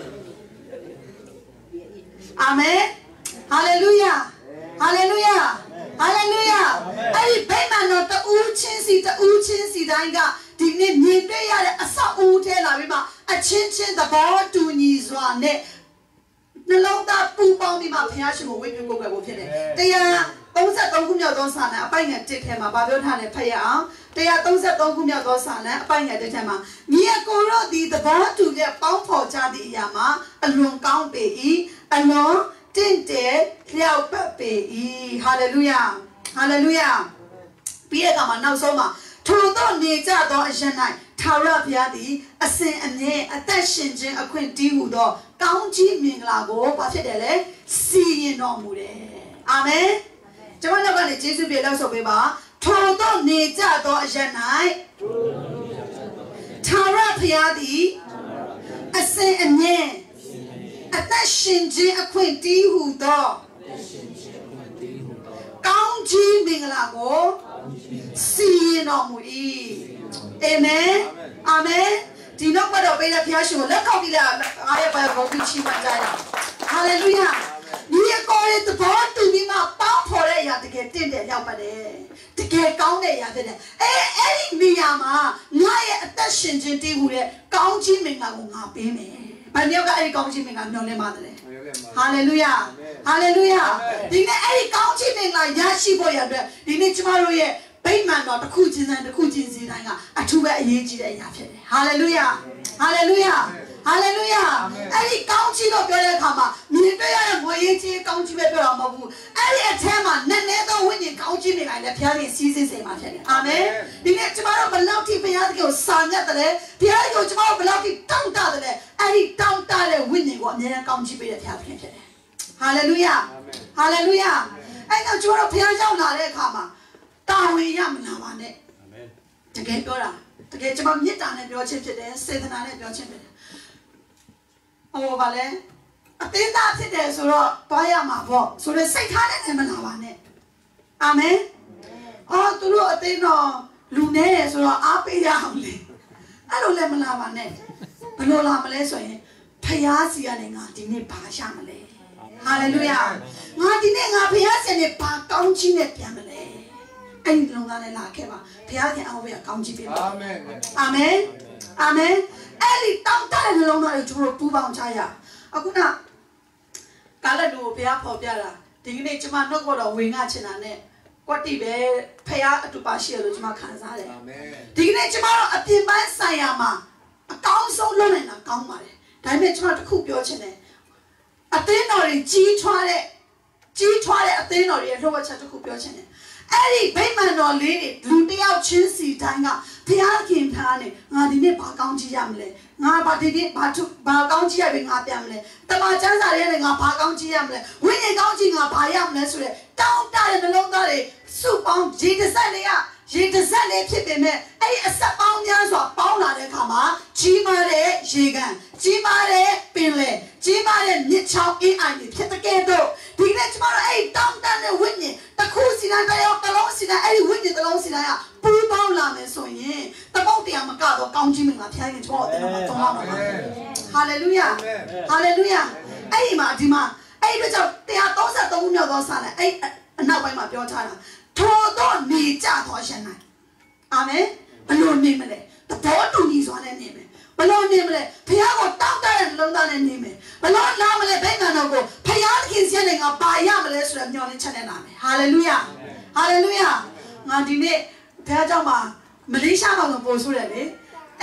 အာမင်ဟာလေလုယာဟာလေလုယာဟာလေလုယာအဲ့ဒီဗိမာန်တော်တူးချင်းစီတိုင်းကဒီနေ့မြင်တွေ့ရတဲ့အဆောက်အဦထဲလာပြီးမှအချင်းသဘောတူညီစွာနဲ့နှလုံးသားပူပေါင်းပြီးမှဘုရားရှင်ကိုဝိပုကိုယ်ကိုဖြစ်တယ်133ခုမြောက်သောစာလံအပိုင်ငယ်1ထဲမှာဗာပြောထားတယ်ဖတ်ရအောင်133ခုမြောက်သောစာလံအပိုင်ငယ်1ထဲမှာညီအကိုတို့ဒီသဘောတူတဲ့ပေါင်းဖော်ကြသည့်အရာမှာအလွန်ကောင်းပေ၏အလွန်တင့်တယ်လျောက်ပတ်ပေ၏ဟာလေလုယာဟာလေလုယာပြီးတဲ့အခါမှာနောက်ဆုံးမှာထိုသောနေကြသောအရ၌ထာဝရဘုရားသည်အစဉ်အမြဲအသက်ရှင်ခြင်းအခွင့်တည်းဟူသောကောင်းကြီးမင်္ဂလာကိုဘာဖြစ်တယ်လဲစီရင်တော်မူတယ်အာမင်ကျွန်တော်တို့ကလည်းယေရှုပြည့်လောက်ဆိုပေးပါထိုသောနေကြသောအရ၌ထာဝရဘုရားသည်အစဉ်အမြဲအသက်ရှင်ခြင်းအခွင့်တည်းဟူသောကောင်းကြီးမင်္ဂလာကိုစီရင်တော်မူ၏အာမင်အာမင်ဒီနောက်တော့ပေးတဲ့ဘုရားရှင်ကိုလက်ကောက်ပြီးလာအားရပါဘောပြီးချီးမွမ်းကြရအောင်ဟာလေလုယာဒီကိုရဲ့သဘောတူပြီးမှပေါင်းဖော်တဲ့အရာတကယ်တင့်တယ်ရောက်ပါတယ်တကယ်ကောင်းတဲ့အရာဖြစ်တယ်အဲ့ဒီနေရာမှာငါရဲ့အသက်ရှင်ခြင်းတည်ဟူတဲ့ကောင်းကြီးမင်္ဂလာကိုငါပေးမယ်ဘယ်မျိုးကအဲ့ဒီကောင်းကြီးမင်္ဂလာမျှော်လင့်ပါတယ်ဟာလေလုယာဟာလေလုယာဒီနေ့အဲ့ဒီကောင်းကြီးမင်္ဂလာရရှိဖို့ရတဲ့ဒီနေ့ကျမတို့ရဲ့ဗိမာန်တော်တစ်ခုချင်းစီတိုင်းကအထူးပဲအရေးကြီးတဲ့အရာဖြစ်တယ်ဟာလေလုယာဟာလေလုယာဟာလေလုယာအဲ့ဒီကောင်းကြီးတော့ပြောတဲ့အခါမှာမြင်တွေ့ရတဲ့ငွေရေးကြီးကောင်းကြီးပဲပြောတာမဟုတ်ဘူးအဲ့ဒီအထဲမှာနည်းနည်းသောဝိညာဉ်ကောင်းကြီးတွေလည်းဘုရားရှင်စီးစိတ်မှာဖြစ်တယ်အာမင်ဒီနေ့ကျမတို့ဘယ်လောက်ထိဘုရားကိုစာညက်တယ်ဘုရားကိုကျမတို့ဘယ်လောက်ထိတောင်းတတယ်အဲ့ဒီတောင်းတတဲ့ဝိညာဉ်ကိုအမြဲတမ်းကောင်းကြီးပေးတဲ့ဘုရားခင်ဖြစ်တယ်ဟာလေလုယာဟာလေလုယာအဲ့တော့ကျမတို့ဘုရားရောက်လာတဲ့အခါမှာတာဝန်ရမလာပါနဲ့တကယ်ပြောတာတကယ်ကျွန်မမေတ္တာနဲ့ပြောခြင်းဖြစ်တယ်စေတနာနဲ့ပြောခြင်းဖြစ်တယ်ဟိုဗာလဲအသင်းသားဖြစ်တယ်ဆိုတော့တွားရမှာပေါ့ဆိုတော့စိတ်ထားနဲ့မလာပါနဲ့အာမင်သူတို့အသင်းတော်လူနေတယ်ဆိုတော့အားပေးရအောင်လေအဲ့လိုလည်းမလာပါနဲ့ဘယ်လိုလာမလဲဆိုရင်ဖယားစီကနေငါဒီနေ့ဘာရမလဲဟာလေလုယာငါဒီနေ့ငါဖယားစီနဲ့ဘာကောင်းချီးနဲ့ပြန်မလဲအဲ့ဒီလုံသားနဲ့လာခဲ့ပါဘုရားခင်အောင်ဘုရားကောင်းချီးပေးပါအာမင်အာမင်အာမင်အဲ့ဒီတောင်းတတဲ့နှလုံးသားကိုကျွန်တော်ပူပေါင်းကြရအခုန 갈라누 배야 퍼벼라 디그네 지마 너고로 윙아 치나네 꼬티베 페야 아투파시로 지마 칸사레 아멘 디그네 지마 아피만 사야마 아까운송 로네나 까운마레 다음에 지마 특후 뼈치네 아테너리 지초아레 아테너리 로바차 특후 뼈치네 에리 베이만노리 루티아우 친시 다인가 페야킨 타네 나디네 바까운지야밀레 나 바디디 바까운지야베 나 뺨밀레 타마찬사레 나 바까운지야밀레 윈네 까운지 나 바야밀레 소레 다운다레 널롱다레 수빵 제드살레야 제드살레 피베메 에이 아사빵 냐서 빵나레 가마 지마레 시간 지마레 핀레 지마레 니차오 이아니 피트게도 디네 지마레 에이 다운다레 윈네 타쿠시나다요 탈롱시나 에이 윈네 탈롱시나야 뿌바울라메 소인 타봉티야 마카도 까운지밍나 피아니 저거 때나 정말로 할렐루야 할렐루야 에이 마디마 에이 그저 때야 도사 동료 도사네 에이 나와이마 뼈잖아 토도 니자 도시나 아멘 발로님래 더도 니소네 님에 발로님래 피하고 땅다는 런다네 님에 발로 나물래 뱅가나고 피하긴 세네가 바야물래 수라 녀네 차네 나메 할렐루야 할렐루야 나 디네 대자마 말레이시아만 보소래လေ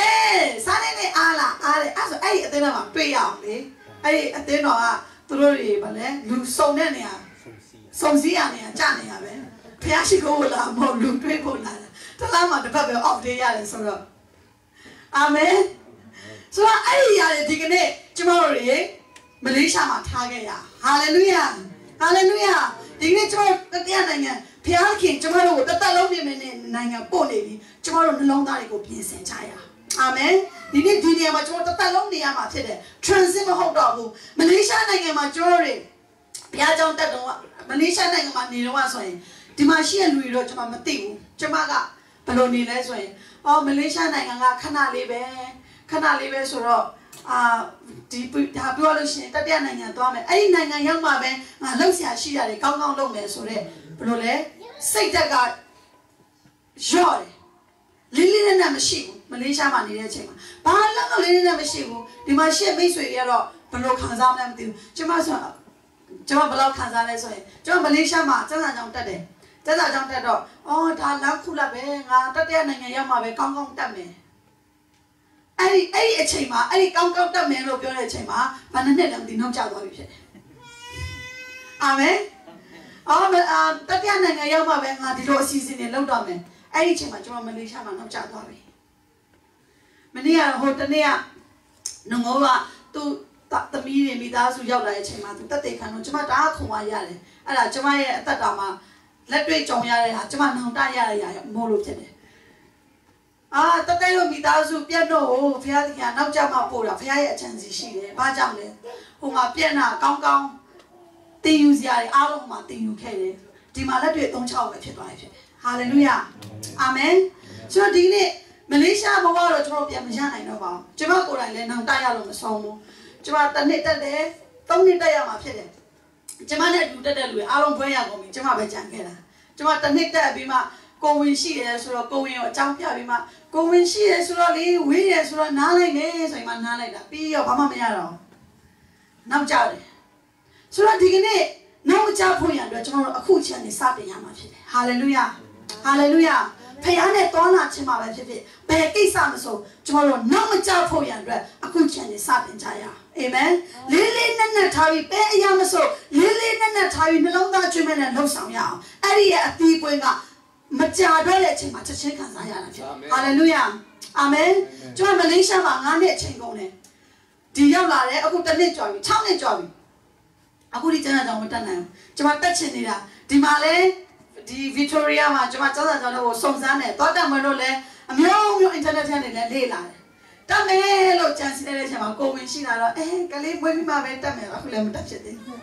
에 사네네 알아 아래 아서 에이 어때나တွေ့ရအောင်လေအဲ့အတင်းတော်ကသူတို့တွေဗာလဲလူစုံတဲ့နေရာစုံစည်းရနေရာကြာနေရပဲဖះရှိခိုးလာမဟုတ်လူတွေ့ဖို့လာတလားမှတစ်ဖက်ပဲ off day ရတယ်ဆိုတော့အာမင်ဆိုတော့အဲ့ဒီရတယ်ဒီကနေ့ကျမတို့တွေမလေးရှားမှာထားခဲ့ရဟာလေလုယာဟာလေလုယာဒီကနေ့ကျမတို့တရားနိုင်ငံဖះခင်ကျမတို့ကိုတသက်လုံးနေမယ်နိုင်ငံပို့နေပြီကျမတို့နှလုံးသားတွေကိုပြင်ဆင်ကြရအာမင်ဒီနေ့ဒီနေရာမှာကျမတို့တသက်လုံးနေရမှာဖြစ်တယ် transit မဟုတ်တော့ဘူးမလေးရှားနိုင်ငံမှာကျမတို့တွေဘုရားကျောင်းတက်တော့မလေးရှားနိုင်ငံမှာနေတော့ဆိုရင်ဒီမှာရှိတဲ့လူတွေတော့ကျွန်မမသိဘူးကျွန်မကဘယ်လိုနေလဲဆိုရင်မလေးရှားနိုင်ငံကခဏလေးပဲဆိုတော့ဒီဒါပြောလို့ရှိရင်တတိယနိုင်ငံသွားမယ်အဲ့ဒီနိုင်ငံရောက်မှပဲငါလှုပ်ရှားရှိရတယ်ကောင်းကောင်းလုပ်မယ်ဆိုတော့ဘယ်လိုလဲစိတ်ဓာတ်ကရော့တယ်လေးနဲ့မရှိဘူးမလေးရှားမှာနေတဲ့အချိန်မှာဘာလို့လေးနဲ့မရှိဘူးဒီမှာရှေ့မိတ်ဆွေတွေကတော့ဘယ်လိုခံစားမလဲမသိဘူးကျွန်မဆိုကျွန်မဘယ်လောက်ခံစားလဲဆိုရင်ကျွန်မမလေးရှားမှာစံစာကြောင်တက်တယ်စံစာကြောင်တက်တော့ဒါလမ်းခုလက်ပဲငါတတိယနိုင်ငံရောက်မှာပဲကောင်းကောင်းတက်မယ်အဲ့ဒီအချိန်မှာအဲ့ဒီကောင်းကောင်းတက်မယ်လို့ပြောတဲ့အချိန်မှာဘာနှစ်နဲ့လဲမသိနောက်ကျသွားပြီဖြစ်တယ်အာမင်တတိယနိုင်ငံရောက်မှာပဲငါဒီလိုအစီအစဉ်တွေလုပ်တော့မယ်အဲ့ဒီအချိန်မှာကျွန်မမလေးရှားမှာနောက်ကျသွားပြီမနေ့ကဟိုတနေ့ကငငိုးကသူသမီးတွေမိသားစုရောက်လာတဲ့အချိန်မှာသူတက်တဲ့ခံတော့ကျမတအားခုံသွားရတယ်အဲ့ဒါကျမရဲ့အသက်တာမှာလက်တွေ့ကြုံရတဲ့ဟာကျမနှောင်တရရမို့လို့ဖြစ်တယ်တက်တဲ့လို့မိသားစုပြတ်တော့ဘုရားသခင်နောက်ကျမှပို့တာဘုရားရဲ့အချမ်းစီရှိတယ်ဘာကြောင့်လဲဟိုမှာပြက်နာကောင်းကောင်းတင်ယူစရာတွေအားလုံးမှာတင်ယူခဲ့တယ်ဒီမှာလက်တွေ့3-6ပဲဖြစ်သွားတယ်ဖြစ်တယ်ဟာလေလုယာအာမင်ဆိုတော့ဒီနေ့မလေးရှားဘဝတော့ကျွန်တော်ပြန်မရနိုင်တော့ပါဘူးကျမကိုယ်တိုင်လည်းနှောင်တရလို့မဆုံးဘူးကျမတစ်နှစ်တက်တယ်3နှစ်တက်ရမှာဖြစ်တယ်ကျမနဲ့အတူတက်တဲ့လူတွေအားလုံးဘွဲရကုန်ပြီကျမပဲကြံခဲ့တာကျမတစ်နှစ်တက်ပြီးမှကိုဝင်ရှိရဲဆိုတော့ကိုဝင်ရောအကြောင်းပြပြီးမှကိုဝင်ရှိရဲဆိုတော့လေဝေးရဲဆိုတော့နားလိုက်နေဆိုရင်မှနားလိုက်တာပြီးရောဘာမှမရတော့နောက်ကြတယ်ဆိုတော့ဒီကနေ့နောက်မကြဖို့ရတော့ကျွန်တော်တို့အခုချက်နေစတင်ရမှာဖြစ်တယ်ဟာလေလုယာဟာလေလုယာဖခင်နဲ့တောလာခြင်းမှာပဲဖြစ်ဖြစ်ဘယ်ကိစ္စမဆိုကျွန်တော်တို့နောက်မကြဖို့ရအတွက်အခုချက်နေစတင်ကြရအောင်အာမင်လေးလေးနက်နက်ထားပြီးပဲအရာမဆိုလေးလေးနက်နက်ထားပြီးနှလုံးသားကျွေးမဲ့နဲ့လှုပ်ဆောင်ရအောင်အဲ့ဒီရဲ့အသီးပွင့်ကမကြာတော့တဲ့အချိန်မှာချက်ချင်းခံစားရတာဖြစ်ဟာလေလုယာအာမင်ကျွန်တော်မလေးရှားမှာ9နှစ်အချိန်ကုန်တယ်ဒီရောက်လာတယ်အခု1နှစ်ကျော်ပြီ6နှစ်ကျော်ပြီအခုဒီကျန်းစာကြောင့်မတက်နိုင်ဘူးကျွန်မတက်ချင်နေတာဒီမှာလဲဒီဗစ်တိုးရီယာမှာကျွန်မကျန်းစာကြောင့်ကိုစုံစမ်းတယ်တော့တက်မလို့လဲအမျိုးမျိုးအင်တာနက်ထဲနေလဲလေ့လာတယ်တက်မယ်လို့ကြံစည်တဲ့အချိန်မှာကိုဝင်ရှိလာတော့ကလေးမွေးပြီးမှပဲတက်မယ်အခုလည်းမတက်ဖြစ်သေးဘူး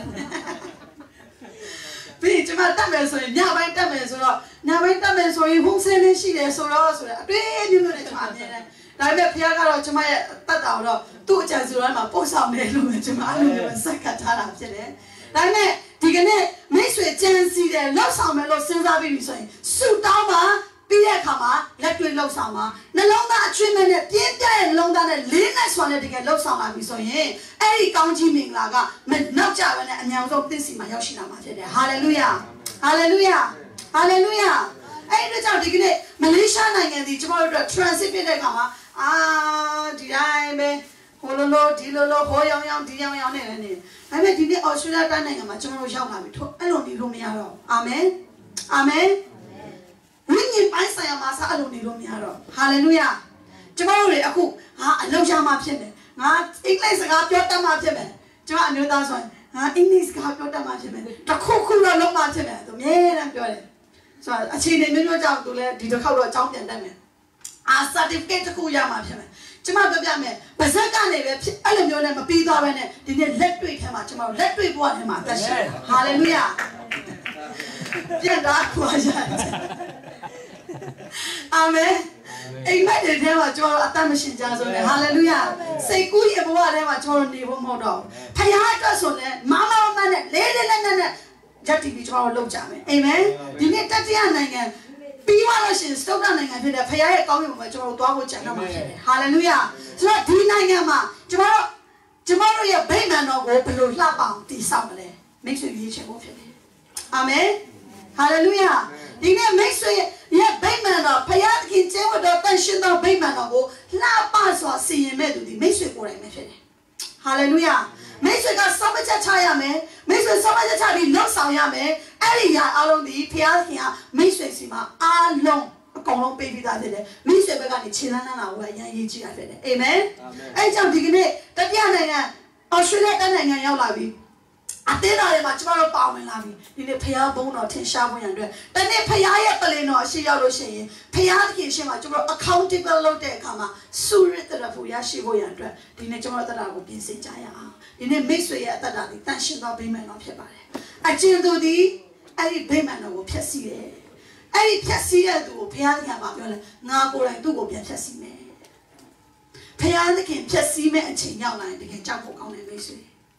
ပြီးကျွန်မတက်မယ်ဆိုရင်ညပိုင်းတက်မယ်ဆိုတော့ညပိုင်းတက်မယ်ဆိုရင်ဘုံစင်းလေးရှိတယ်ဆိုတော့ဆိုတော့အတွေ့အမျိုးမျိုးနဲ့ကျွန်မအမြဲတမ်းဒါပေမဲ့ဖခင်ကတော့ကျွန်မရဲ့တက်တာတော့သူ့အကြံစီတော်မှာပို့ဆောင်တယ်လို့ကျွန်မအဲ့လိုမျိုးစက်ကတ်ထားတာဖြစ်တယ်ဒါပေမဲ့ဒီကနေ့မိတ်ဆွေကြံစီတယ်လောက်ဆောင်မယ်လို့စဉ်းစားပြီးပြီဆိုရင်ဆူတောင်းပါပ Pia Kama, let me love Sama, Nalonga achievement, Pia Longa, Lena Swan to get love Sama, so ye, Eri County Minglaga, Naja and Yamso this in my Yoshina. Hallelujah, Hallelujah, Hallelujah. I reach out to Malaysia and the tomorrow transit Kama. Did I be Hololo, Dilolo, Hoyang, Diang, I met the Australia Tananga, Macho Yama, I don't need Rumiaro. Amen, Amen. Ringing by Sayamasa, I don't need Rumiaro. Hallelujah. Tomorrow, Aku, I love Yama Pime. Not English, I got your Tamapime. Jama knew that one. English got your Tamapime. The Kukura Lomatime, the man and Joy. So I see the middle job to let the cover jump and them. I certificate to Kuyama. Jama Babiame, Bazaka, I don't know them a big dog and didn't let me him out tomorrow. Let me want him out. Hallelujah. Amen. Amen. They never draw a time machine. Hallelujah. Say good about whatever draw Nivo Modo. Payaka on it, Mama man, lady Jati which our low jam. Amen. You need Tatiana again. Be one stop running and did a pay coming with your dog. Hallelujah. So not Dinayama. Tomorrow your payment of open lap this summer. Make sure you check off it. Amen. Hallelujah. You can make sure you have payment of Payaki, the pension of payment of La Pass or see you made the make sure for a method. Hallelujah. Make sure got so much a chayame, make sure so much a chabi looks on yame, Elia along the Pia here, make sure Sima, long. Long baby that day. Miss Begani Chilana, where Yaji. Amen. I jump digging Tatiana, Australia and Yalabi. I did not have much more power in Lavi. In the Pia bone or 10 shabu and then they pay Ayapalino, she Yaroshe, Payaki Shima, accountable low day, Kama, Surit the Fuyashi Voyandra, the nature that I would be Sijaya. In a mix with that, that should not be men of your body. I chill do thee, I did payment of Pessi. I Pessia do Piana Babiola, Nago and do Piassime. Piana can Pessime and Chinyana, they can jump on a base.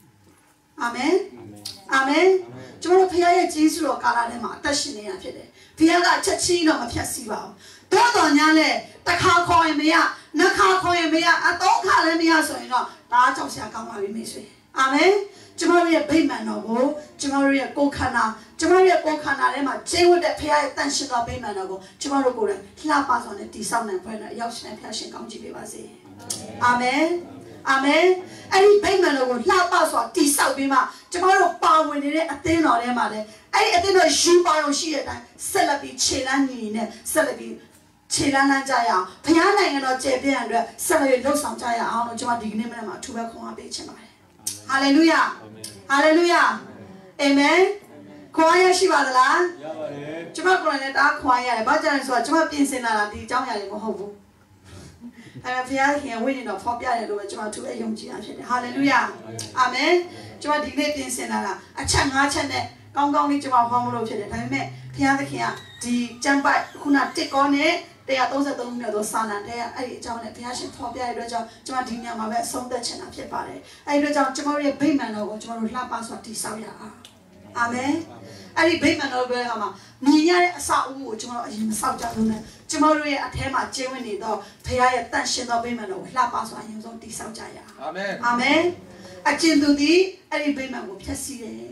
Amen. Amen. Tomorrow Pia Jesus or Kaladema, Tashina Fede. Piaga Chachino of Piassiva. Don't on Yale, the car coin me up, no car coin me up, I don't call me out so you know, that's how I come out with me. Amen. Tomorrow a payment of go, tomorrow a go cana, tomorrow a go cana, Emma, Jay with the pay attention of payment of go, tomorrow go and clap on the sound and prayer, Yosh and Passion County Bivasi. Amen. Amen. Any payment of Lapas or Tisa Bima, tomorrow power when it at the or Emma. I didn't know she borrow she at Celebi Chilani, Celebi Chilana Jaya, Piana and not JP and Celebi Losam Jaya, I don't know what dignity to welcome our beach. Hallelujah. Hallelujah. Amen. Choir Shivadala. Jamaconet, choir, Bajan, so Jama Pinsena, the Jamia Hobo. I have here winning of Fabia to a young Gia. Hallelujah. Amen. Jama Dignity Senala, a Changa Chane, Gong Jama Homo to the time, Piana here, the Jampa Kuna take on it. They are those that don't know those son and they are a John and Passion Fabia, I read Jamatina, my son, the China Pepare. I read out Jamari Bayman over Jamar Lapas or Tisavia. Amen. I Bayman over Hama. Nia Sau, Jamar in South Jaluna. Jamari at Hema, Germany, though, pay attention of Bayman over Lapas or him on Tisavia. Amen. Amen. I came to thee, I Bayman will Pessi.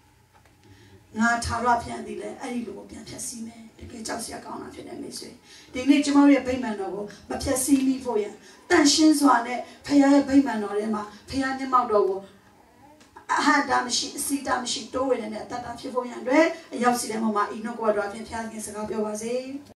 Not Tarapian delay, I will be a Pessime. Just your account of them, Miss. They need to marry a payment novel, but just see me for you. Then she's on it, pay a payment or Emma, pay a name out over. I had damn she, see damn she do it and that of your 400, and you'll see them on my ino quadrant and telling us about your was